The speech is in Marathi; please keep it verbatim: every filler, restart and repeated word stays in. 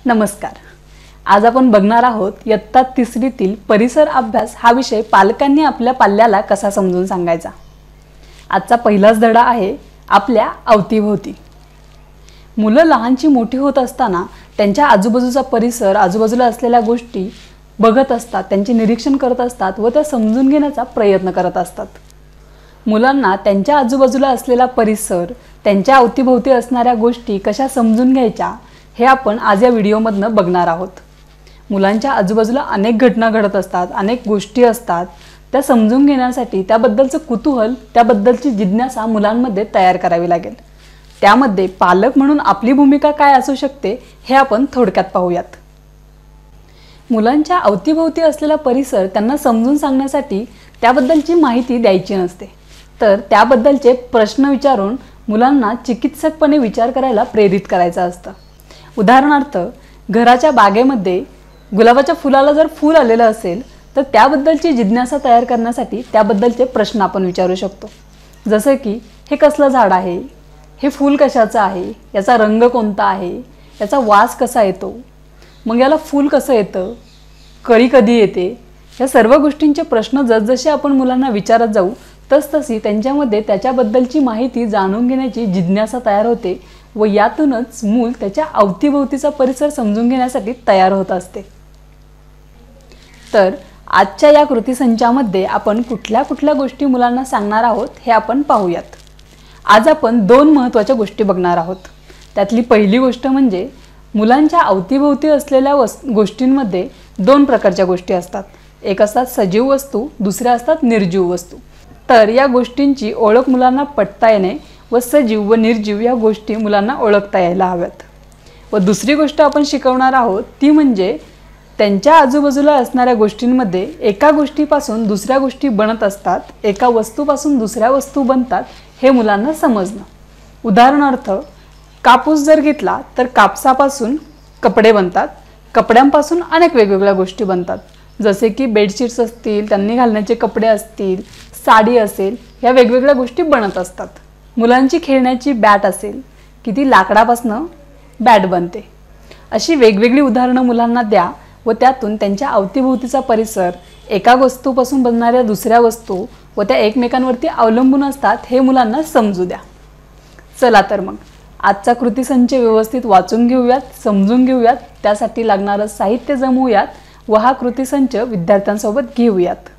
नमस्कार. आज आपण बघणार आहोत इयत्ता तिसरीतील परिसर अभ्यास हा विषय पालकांनी आपल्या पाल्याला कसा समजून सांगायचा. आजचा पहिलाच धडा आहे आपल्या अवतीभोवती. मुलं लहानची मोठी होत असताना त्यांच्या आजूबाजूचा परिसर, आजूबाजूला असलेल्या गोष्टी बघत असतात, त्यांचे निरीक्षण करत असतात व त्या समजून घेण्याचा प्रयत्न करत असतात. मुलांना त्यांच्या आजूबाजूला असलेला परिसर, त्यांच्या अवतीभोवती असणाऱ्या गोष्टी कशा समजून घ्यायच्या हे आपण आज या व्हिडिओमधनं बघणार आहोत. मुलांच्या आजूबाजूला अनेक घटना घडत असतात, अनेक गोष्टी असतात. त्या समजून घेण्यासाठी त्याबद्दलचं कुतूहल, त्याबद्दलची जिज्ञासा मुलांमध्ये तयार करावी लागेल. त्यामध्ये पालक म्हणून आपली भूमिका काय असू शकते हे आपण थोडक्यात पाहूयात. मुलांच्या अवतीभोवती असलेला परिसर त्यांना समजून सांगण्यासाठी त्याबद्दलची माहिती द्यायची नसते, तर त्याबद्दलचे प्रश्न विचारून मुलांना चिकित्सकपणे विचार करायला प्रेरित करायचं असतं. उदाहरणार्थ, घराच्या बागेमध्ये गुलाबाच्या फुलाला जर फूल आलेलं असेल तर त्याबद्दलची जिज्ञासा तयार करण्यासाठी त्याबद्दलचे प्रश्न आपण विचारू शकतो. जसे की हे कसलं झाड आहे, हे फूल कशाचं आहे, याचा रंग कोणता आहे, याचा वास कसा येतो, मग याला फूल कसं येतं, कळी कधी येते. या सर्व गोष्टींचे प्रश्न जसजसे आपण मुलांना विचारत जाऊ तसतशी त्यांच्यामध्ये त्याच्याबद्दलची माहिती जाणून घेण्याची जिज्ञासा तयार होते व यातूनच मूल त्याच्या अवतीभोवतीचा परिसर समजून घेण्यासाठी तयार होत असते. तर आजच्या या कृतीसंचामध्ये आपण कुठल्या कुठल्या गोष्टी मुलांना सांगणार आहोत हे आपण पाहूयात. आज आपण दोन महत्त्वाच्या गोष्टी बघणार आहोत. त्यातली पहिली गोष्ट म्हणजे मुलांच्या अवतीभोवती असलेल्या वस् गोष्टींमध्ये दोन प्रकारच्या गोष्टी असतात. एक असतात सजीव वस्तू, दुसऱ्या असतात निर्जीव वस्तू. तर या गोष्टींची ओळख मुलांना पटता येणे व सजीव व निर्जीव या गोष्टी मुलांना ओळखता यायला हव्यात. व दुसरी गोष्ट आपण शिकवणार आहोत ती म्हणजे त्यांच्या आजूबाजूला असणाऱ्या गोष्टींमध्ये एका गोष्टीपासून दुसऱ्या गोष्टी बनत असतात, एका वस्तूपासून दुसऱ्या वस्तू बनतात हे मुलांना समजणं. उदाहरणार्थ, कापूस जर घेतला तर कापसापासून कपडे बनतात, कपड्यांपासून अनेक वेगवेगळ्या गोष्टी बनतात. जसे की बेडशीट्स असतील, त्यांनी घालण्याचे कपडे असतील, साडी असेल, या वेगवेगळ्या गोष्टी बनत असतात. मुलांची खेळण्याची बॅट असेल की ती लाकडापासून बॅट बनते. अशी वेगवेगळी उदाहरणं मुलांना द्या व त्यातून त्यांच्या अवतीभोवतीचा परिसर, एका वस्तूपासून बनणाऱ्या दुसऱ्या वस्तू व त्या एकमेकांवरती अवलंबून असतात हे मुलांना समजू द्या. चला तर मग आजचा कृतीसंच व्यवस्थित वाचून घेऊयात, समजून घेऊयात, त्यासाठी लागणारं साहित्य जमवूयात व हा कृतीसंच विद्यार्थ्यांसोबत घेऊयात.